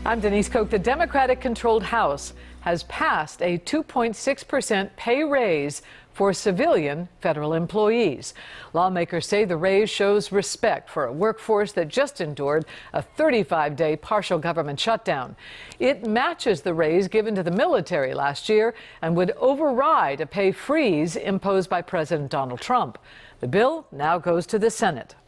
I'm Denise Koch. The Democratic-controlled House has passed a 2.6% pay raise for civilian federal employees. Lawmakers say the raise shows respect for a workforce that just endured a 35-day partial government shutdown. It matches the raise given to the military last year and would override a pay freeze imposed by President Donald Trump. The bill now goes to the Senate.